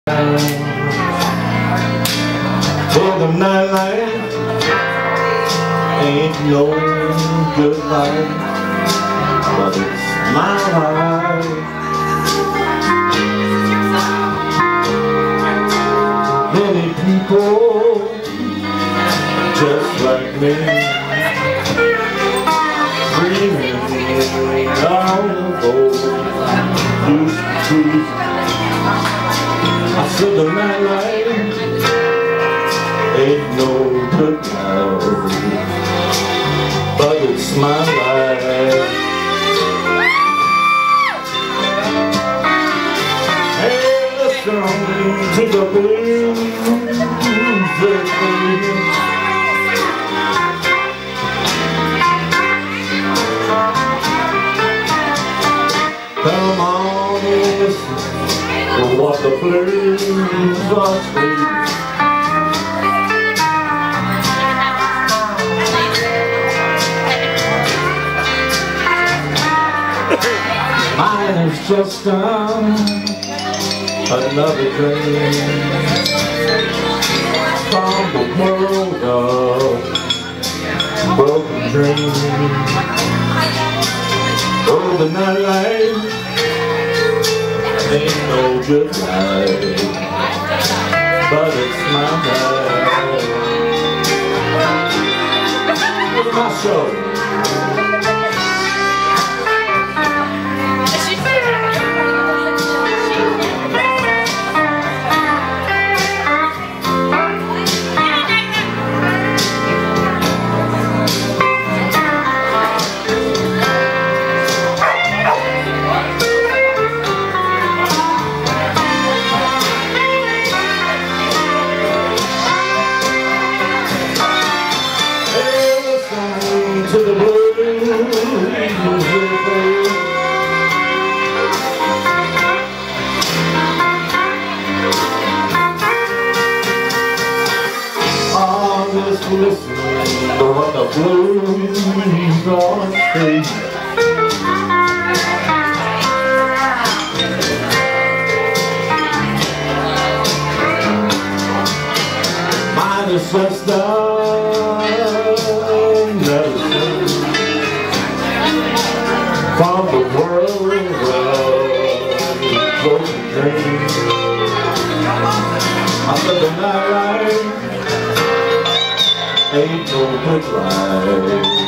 Well, the nightlife ain't no good life, but it's my life. Many people just like me, dreaming of those trees. I said the nightlife ain't no good life, but it's my life. Hey, listen to the blues that play. Come on and listen to what the blues are saying. Mine is just another dream from the world of broken dreams. Oh, the nightlife ain't no good life, but it's my life. Look at my show. To the blues just listen to what the blues gonna say. Mine is just from the world of broken dreams. I said the nightlife ain't no good life,